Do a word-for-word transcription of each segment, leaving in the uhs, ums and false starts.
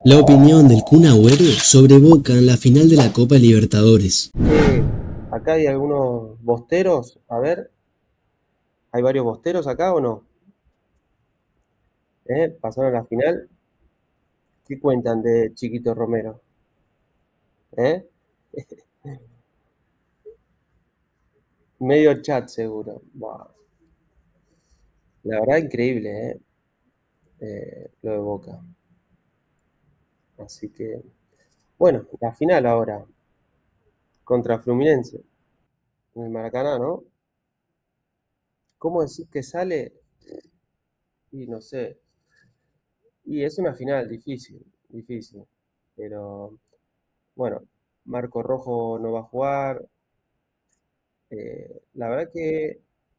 La opinión del Kun Agüero sobre Boca en la final de la Copa Libertadores. Che, acá hay algunos bosteros. A ver, ¿hay varios bosteros acá o no? ¿Eh? ¿Pasaron a la final? ¿Qué cuentan de Chiquito Romero? ¿Eh? Medio chat seguro. Buah, la verdad increíble, ¿eh? Eh, lo de Boca. Así que, bueno, la final ahora contra Fluminense en el Maracaná, ¿no? ¿Cómo decir que sale? Y no sé. Y es una final difícil, difícil. Pero bueno, Marco Rojo no va a jugar. Eh, la verdad que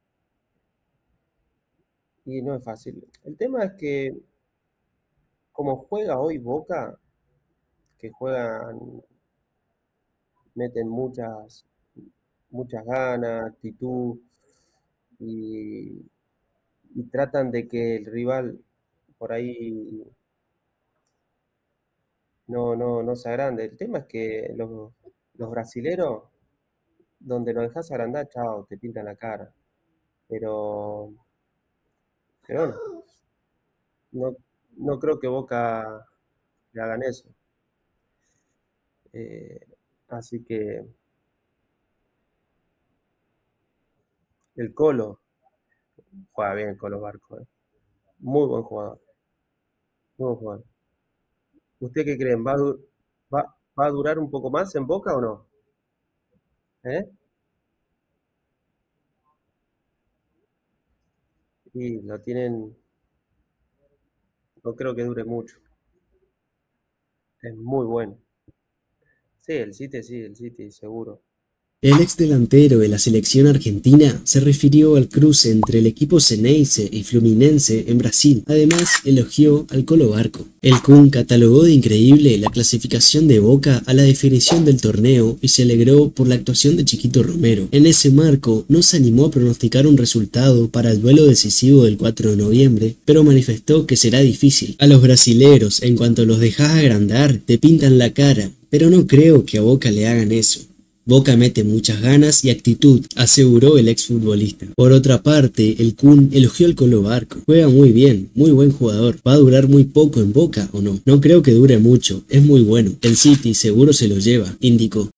y no es fácil. El tema es que como juega hoy Boca, que juegan, meten muchas, muchas ganas, actitud y, y tratan de que el rival por ahí no, no, no se agrande. El tema es que los, los brasileros, donde lo dejas agrandar, chao, te pintan la cara. Pero, pero bueno, no, no creo que Boca le hagan eso. Eh, así que el Colo juega bien el Colo Barco, eh. Muy buen jugador, muy buen jugador. ¿Usted qué creen? ¿Va a, du- va, va a durar un poco más en Boca o no? ¿Eh? Y lo tienen, no creo que dure mucho. Es muy bueno. Sí, el City, sí, el City, seguro. El ex delantero de la selección argentina se refirió al cruce entre el equipo Xeneize y Fluminense en Brasil. Además, elogió al Colo Barco. El Kun catalogó de increíble la clasificación de Boca a la definición del torneo y se alegró por la actuación de Chiquito Romero. En ese marco, no se animó a pronosticar un resultado para el duelo decisivo del cuatro de noviembre, pero manifestó que será difícil. A los brasileros, en cuanto los dejas agrandar, te pintan la cara, pero no creo que a Boca le hagan eso. Boca mete muchas ganas y actitud, aseguró el exfutbolista. Por otra parte, el Kun elogió al Colo Barco. Juega muy bien, muy buen jugador. ¿Va a durar muy poco en Boca o no? No creo que dure mucho, es muy bueno. El City seguro se lo lleva, indicó.